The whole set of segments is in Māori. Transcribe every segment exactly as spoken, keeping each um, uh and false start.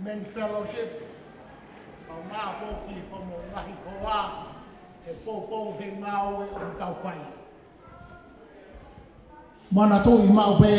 men fellowship au ngā hoki pa mo ngahi hoa e pōpou he ngāo e o tau pai. Mana tō i mau pē,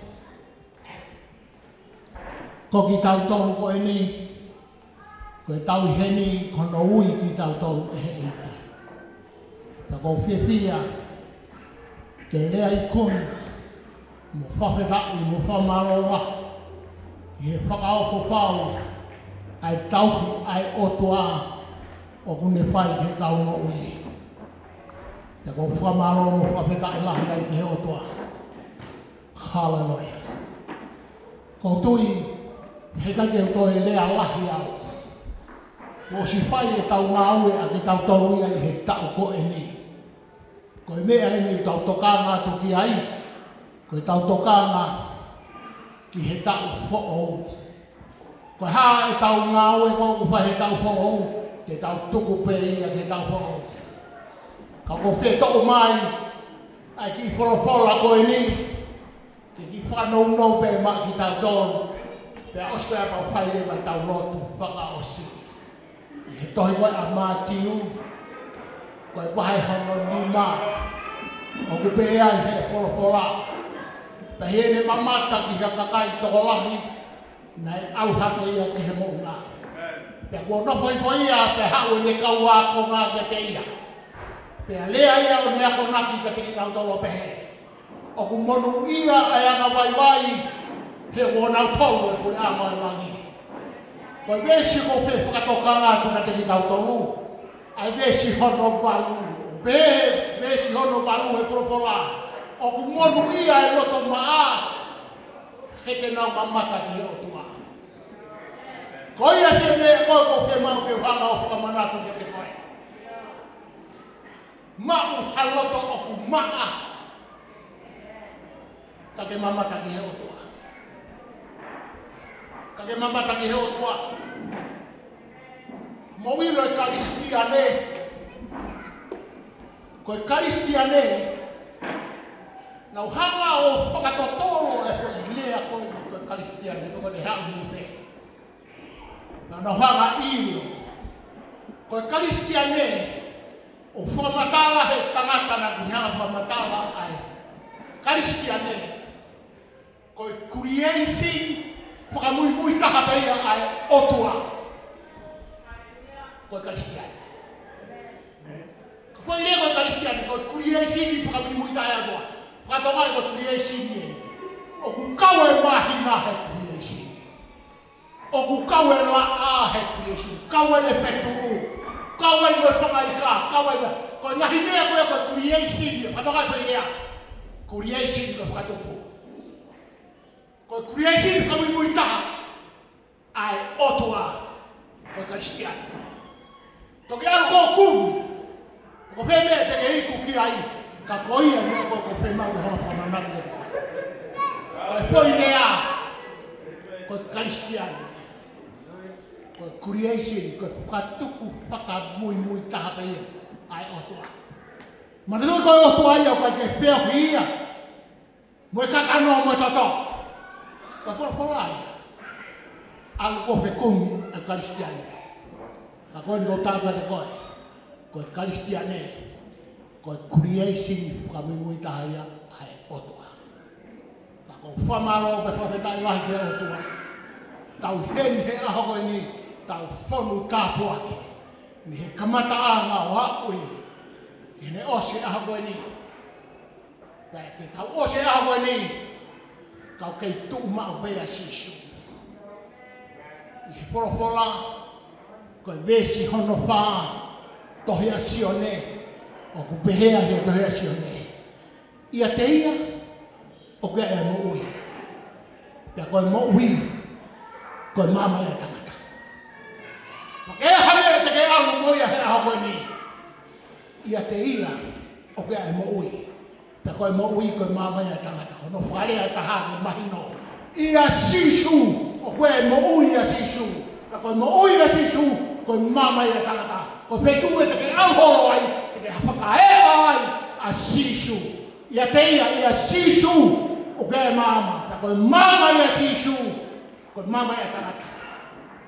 ko ki tau tolu ko e ni, ko e tau i heni kono ui ki tau tolu e he iti. Ta ko whia whia, ke lea i kun, mo whawhetai, mo whamaroa, i he whakaoko whau, ai tauhi, ai otua, o kune whai ke tau no ui. Ta ko whamaroa mo whawhetai lahi ai ke he otua. Hallelujah. Ko tui, he kake to e lea lahi au. Ko si whai e tau ngā ue a ke tau tolu ia i he tau ko e ni. Ko e mea e ni tau toka ngā tuki ai, ko e tau toka ngā i he tau fo ou. Ko e haa e tau ngā ue ko ku whai he tau fo ou, ke tau tuku pe ia ke tau fo ou. Ka ko whe tau mai, ai ki wholofola ko e ni, ki ki whanau nou pe ma ki tau tolu, pe osko e pau whaire mai tau lotu whaka osi. I he tohi koe a mātiu, koe wahai hono ni mā, o ku pe ai he wholofola. Pe hene mamata ki ka kakai toko lahi, nei au hake ia ki he mouna. Pe kua nopoi poi ia, pe hau e ne kaua ko ngā ke te ia. Pe a lea ia o ne ako naki ka te ki nau tolo pe he. O ku monu ia ai anga wai wai, he wonau tolu e kule ama e langi. Koe vesi ko whe whakatoka ngā tu ka te ki tau tolu, ai vesi hono balu, be vesi hono balu he propola. O ku monu ia e loto maa, he te nau mamata ki he otua. Ko ia te mea koe ko whe mau te whanga o whamanatu ki te koe. Mau haloto o ku maa, ka ke mamata ki he otua. Ka ke mamata ki he otua. Mowilo e karistia ne, ko e karistia ne, nau hanga o whakatotoro e ko i lea koe ni ko e karistia ne, toko ne hau ni me. Nau hanga ilo, ko e karistia ne, o whamatala he tangata na kuni hanga whamatala ai. Karistia ne, ko e creation whakamui mui taha peia ai otua. Ko e karistia ne. Ko e lea ko e karistia ne, ko e creation whakamui mui taha otua. Whakatongai ko creation ne. O ku kawe mahi ngā he creation. O ku kawe la a he creation. Kawe e petu u. Kawe i me whangai ka. Kawe i me. Ko e ngahi mea koe ko e creation ne. Whakatongai ko e lea. Creation ko whakatopu. Ko e creation whakamui mui taha. Ai otua. Ko e karistiani. Toki aru ko kumi. Ko whe mea te ke iku ki ai. Ka ko ia mea koe ko whe mau hama whamanatu ke te koe. Ko e whoi lea. Ko e karistiani. Ko e creation. Ko e whakatuku whakamui mui taha pe ia. Ai otua. Mana tui koe otua ia o kai ke wheohi ia. Mo e kakanoa mo e toto. Ka pola pola ia. Alu ko whe kungi e karistiani. Ka koe ni ko tātua te koe. Ko e karistiani. Ko e creation whakamui taha ia ai otua. Ka ko whamaro pe whawhetai lahi ke otua. Tau hen he aho koe ni. Tau whonu tāpu ake. Ni he kamata a ngā o haui. Hene ose aha koe ni. Pea te tau ose aha koe ni. Kau kei tuu mao pea sisu. I he wholofola. Koe vesi hono wha. Tohia sione. O ku pehea he tohia sione. Ia te ia. O kea e mo ui. Pea koe mo ui. Koe mama ia tangata. Pake e hame te ke alu moia he aha koe ni. Ia te ia, o kea e mo ui. Pea koe mo ui koe mama ia tangata. Hono whare ai taha ke mahino. Ia sisu, o koe e mo ui ia sisu. Pea koe mo ui ia sisu, koe mama ia tangata. Koe whetu e te ke alhoro ai, te ke hapaka e ai, a sisu. Ia te ia, ia sisu, o kea e mama. Pea koe mama ia sisu, koe mama ia tangata.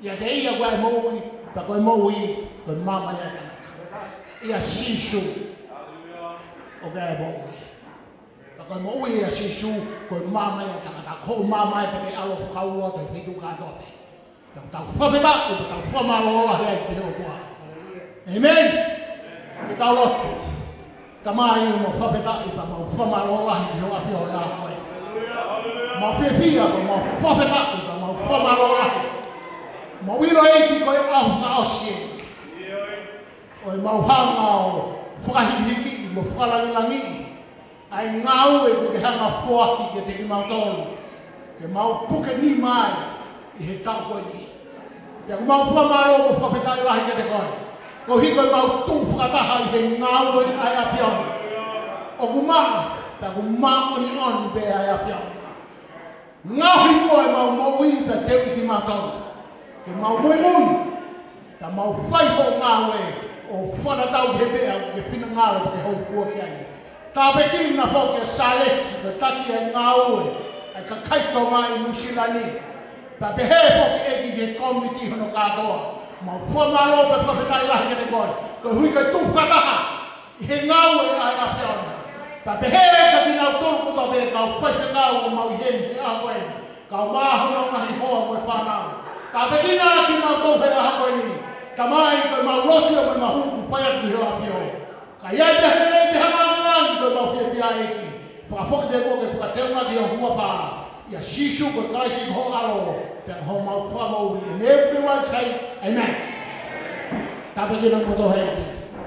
Ia te ia koe moui, pa koe moui, koe mama ia tangata. Ia sisu, o koe moui. Pa koe moui ia sisu, koe mama ia tangata. Ko mama ia te alo whakaua, te whitu katoa. Tau tau whapeta, i pa tau whamalola hea i te heo tua. Amen. Ke tau lotu. Tamai mo whapeta, i pa mau whamalola i te heo apio ea koe. Mau whiwhia, pa mau whapeta, i pa mau whamalola i. Mau wiro eiki koe ahu ka osie. Oi mau hanga o whakahihiki i mo whakalangilangi. Ai ngau e ko te hanga whoaki ke te ki mau tolu. Ke mau puke ni mai i he tau koe ni. Ia ko mau whamaro mo whapetai lahi ke te koe. Ko hi koe mau tū whakataha i he ngau e ai apion. O ku maa, pia ku maa oni oni pe ai apion. Ngau hi mua e mau mau i pe teu i ki mau tolu. Ke mau mui mui, ta mau whai ho ngāwe o whanatau he mea ke whina ngāle pa ke hoi kua ki ai. Tā pe ki na ho ke saleki ke taki e ngāwe ai ka kaitonga i Nusilani. Ta pe he ho ke eki ke komiti hono kātoa. Mau whamalo pe whawhetai lahi ke te koe. Ko hui ke tūwhataha i he ngāwe ai a whiona. Ta pe he ka tinau tolu kuta pe kau whai pe kau o mau i heni he aho eni. Kau māhono ngahi hoa koe whanau. Ta pekina ki mau tau hea hako ni. Ta mai koe mau lotu o me mahuku whai atu heo api o. Ka iai pe hele pe hanga ngangi koe mau pia pia eki. Whakafoki te koe ke pukateunga ki o hua pā. Ia sisu koe kaisi ko alo. Pia ho mau whamau i. And everyone say amen. Ta pekina mo tau hea eki.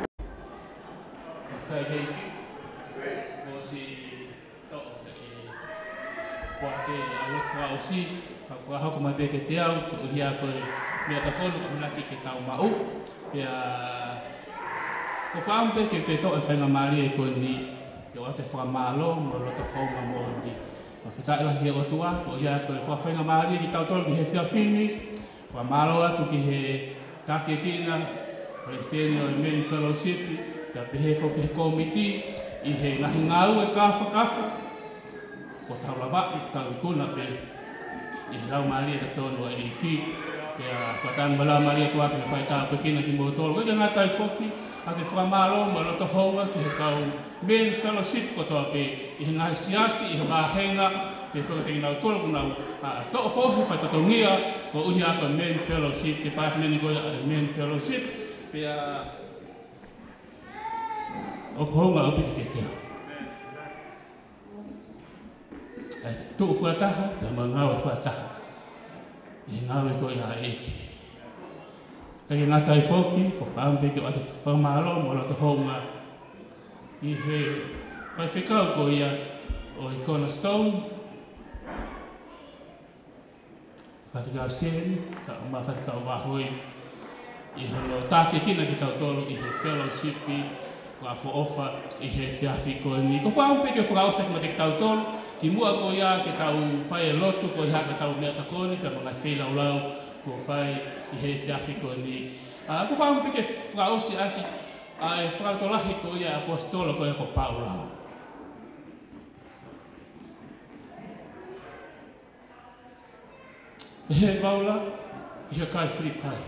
Whai keiki. Ko si tau te e. Wake a lotu wha o si. Ka whahako mai peke te au, ko hia koe mea takonu ka minaki ke tau mau. Pea, ko whaam peke ke to e whainga maari e koe ni, ke o te whamalo, mo loto hauma mo ni. Ka whitai lahi e o tua, ko hia koe whainga maari ki tau tolu ki he whiawhini, whamalo atu ki he take kina, Palestinian Amen Fellowship, ka pehe whau ke he komiti, i he ngahi ngau e kafa kafa, ko tau lawa i tau ikuna pe, i lau maari e tonu e ki te whatang wala maari e tuake na whaita pekina ki motoro. Koi ngā tai whoki a te whamalo ma loto honga ki he kau Men Fellowship ko toa pe i he ngahi siasi, i he mahenga te whakateki nau tolo ku nau toa whohi whai whatongia ko uhi a koe Men Fellowship, te pātmeni koe a Men Fellowship pe a o honga upi te kea. Tuku whataha, te ma ngawe whataha. I ngawe ko i a eki. Kei ngā tai whoki, ko whaampe ki o ate whamalo, mo lo te honga. I he pai whekau ko ia o i Cornerstone. Whawhikau sen, ka o ma whawhikau wahoi. I hono tāke kina ki tau tolu i he fellowship i whawho ofa i he whiawhi ko ni. Ko whaampe ki whakaosta ki ma te tau tolu. Ki mua ko ia ke tau whai e lotu ko ia ke tau mea takoni, pe mga whai lau ko whai i he whiawhi ko ni. Ko whaampi ke whaosi aki a e whakatolahi ko ia apostola ko ia ko Paulau. He Paula, i he kai whiritai.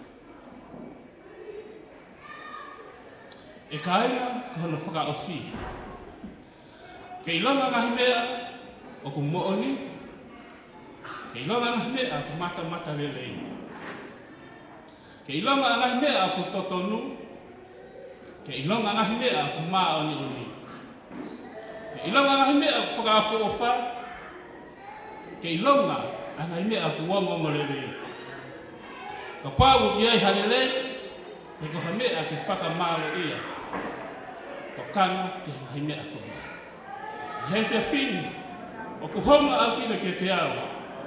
E kaina ko hono whakaosi. Ke ilonga ngahi mea o ku mooni, ke ilonga ngahi mea ku mata mata lelei. Ke ilonga ngahi mea ku totonu, ke ilonga ngahi mea ku maa oni oni. Ke ilonga ngahi mea ku whakaafu ofa, ke ilonga ngahi mea ku wongongo lelei. Ka pāwu iai halelei, ke ko hamea ke whakamalo ia. Tokanga ke ngahi mea ku ia. He whiawhini, o ku honga au kina ke te au.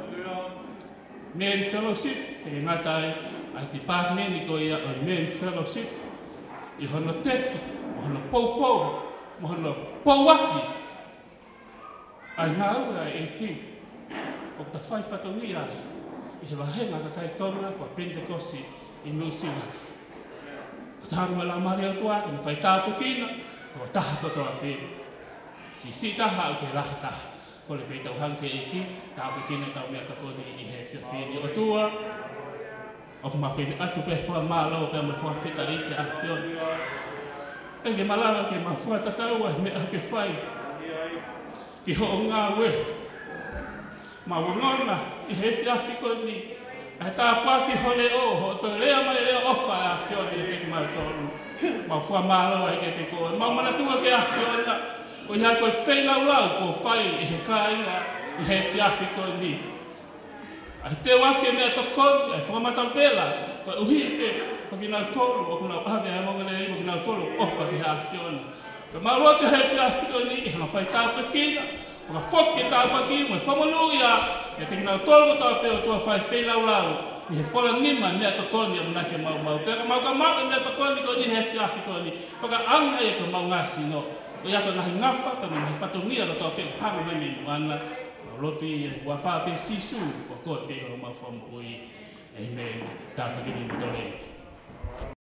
Men Fellowship, ke ngatai, ai te pātmeni ko ia o Men Fellowship, i hono teke, o hono poupou, o hono pouaki. Ai ngā ua e ki, o ta whai whatongi ai, i he wahenga ka kai tonga, wha Pentecosti i Nusilani. O ta harunga la mare o tuake, ni whai tāpu kina, tō taha kotoa pe. Si si taha o ke rahi taha. Ko le pei tau hanke e ki, tāpu kina tau mea takoni i he whiawhini o tua. o kuma pe atu pe fo malo pe mo fo fita i ke afion e ke malala ke ma fo tatau me ape fai ki ho nga we ma wongona i he fiafiko ni a ta pa ki hole o ho to le mai le ofa afion i ke ma tolu ma fo malo ai ke te ko ma mana tu ke afion na o ia ko fei lau lau ko fai e he kainga i he fiafiko ni a te wake mea tokon e whakamata vela ko uhi e ko ki nau tolu o kuna ave a monga le ko ki nau tolu ofa ki ha fiona ko maroa te he fiafiko ni ki hana fai tāpa kina whakafoke tāpa kina e whamanu ia e te ki nau tolu ko tāpe o tua fai fei lau lau i he whala nima mea tokon i amuna ke mau mau peka mau ka maka mea tokon ko ni he fiafiko ni whaka anga e ko mau ngasi no o ia ko ngahi ngafa ka ngahi whatungia ko tāpe o hangu meni moana Loti wa fa pe sisu ko ko pe ko ma fam oi amen ta pe ni to le